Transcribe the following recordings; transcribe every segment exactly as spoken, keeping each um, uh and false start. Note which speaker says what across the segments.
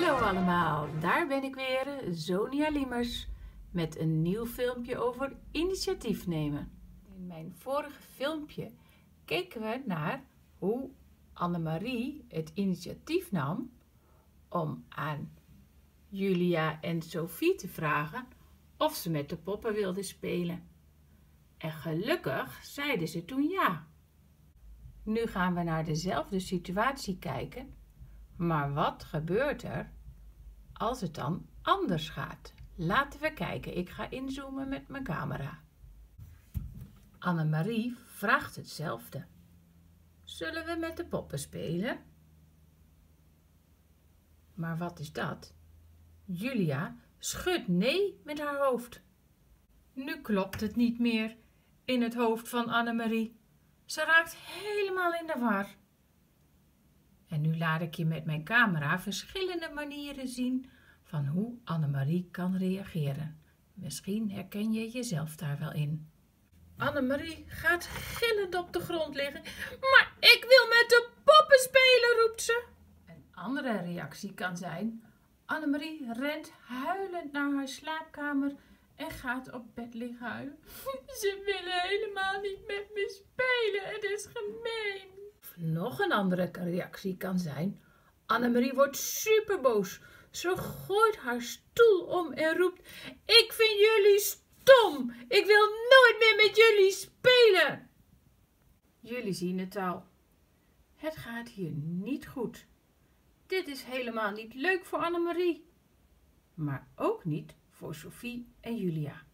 Speaker 1: Hallo allemaal, daar ben ik weer, Zonia Liemers, met een nieuw filmpje over initiatief nemen. In mijn vorige filmpje keken we naar hoe Annemarie het initiatief nam om aan Julia en Sophie te vragen of ze met de poppen wilden spelen. En gelukkig zeiden ze toen ja. Nu gaan we naar dezelfde situatie kijken, maar wat gebeurt er als het dan anders gaat? Laten we kijken, ik ga inzoomen met mijn camera. Annemarie vraagt hetzelfde. Zullen we met de poppen spelen? Maar wat is dat? Julia schudt nee met haar hoofd. Nu klopt het niet meer in het hoofd van Annemarie. Ze raakt helemaal in de war. En nu laat ik je met mijn camera verschillende manieren zien van hoe Annemarie kan reageren. Misschien herken je jezelf daar wel in. Annemarie gaat gillend op de grond liggen. Maar ik wil met de poppen spelen, roept ze. Een andere reactie kan zijn: Annemarie rent huilend naar haar slaapkamer en gaat op bed liggen huilen. Ze willen helemaal niet met me spelen, het is gemeen. Of nog een andere reactie kan zijn: Annemarie wordt superboos. Ze gooit haar stoel om en roept: ik vind jullie stom. Ik wil nooit meer met jullie spelen. Jullie zien het al. Het gaat hier niet goed. Dit is helemaal niet leuk voor Annemarie. Maar ook niet voor Sophie en Julia.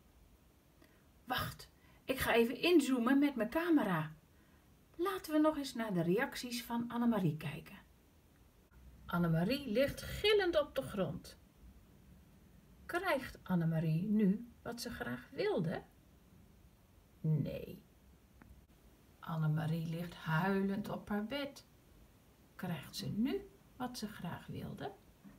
Speaker 1: Wacht, ik ga even inzoomen met mijn camera. Laten we nog eens naar de reacties van Annemarie kijken. Annemarie ligt gillend op de grond. Krijgt Annemarie nu wat ze graag wilde? Nee. Annemarie ligt huilend op haar bed. Krijgt ze nu wat ze graag wilde?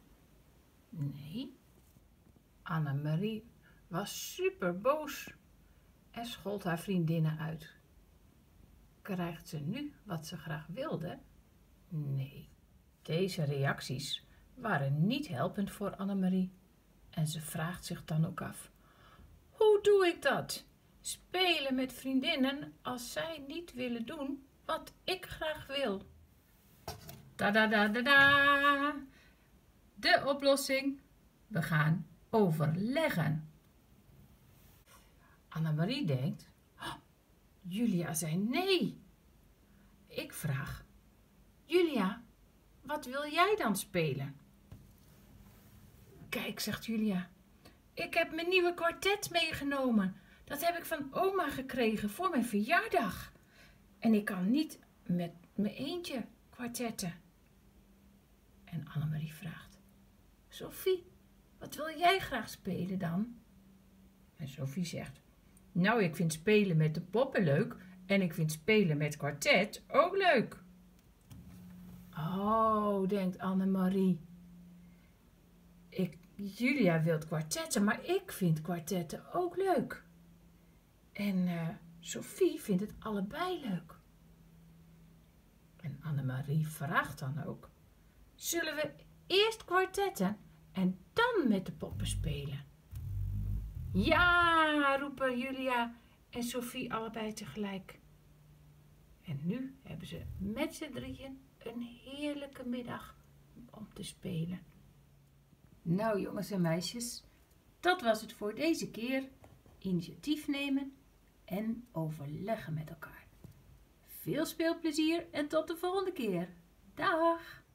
Speaker 1: Nee. Annemarie was super boos en schold haar vriendinnen uit. Krijgt ze nu wat ze graag wilde? Nee. Deze reacties waren niet helpend voor Annemarie en ze vraagt zich dan ook af: hoe doe ik dat? Spelen met vriendinnen als zij niet willen doen wat ik graag wil. Ta-da-da-da-da! De oplossing: we gaan overleggen. Annemarie denkt: oh, Julia zei nee. Ik vraag: Julia, wat wil jij dan spelen? Kijk, zegt Julia, ik heb mijn nieuwe kwartet meegenomen. Dat heb ik van oma gekregen voor mijn verjaardag. En ik kan niet met mijn eentje kwartetten. En Annemarie vraagt: Sophie, wat wil jij graag spelen dan? En Sophie zegt: nou, ik vind spelen met de poppen leuk en ik vind spelen met kwartet ook leuk. Oh, denkt Annemarie. Ik, Julia wil kwartetten, maar ik vind kwartetten ook leuk. En uh, Sophie vindt het allebei leuk. En Annemarie vraagt dan ook: zullen we eerst kwartetten en dan met de poppen spelen? Ja, roepen Julia en Sophie allebei tegelijk. En nu hebben ze met z'n drieën een heerlijke middag om te spelen. Nou jongens en meisjes, dat was het voor deze keer. Initiatief nemen en overleggen met elkaar. Veel speelplezier en tot de volgende keer. Dag!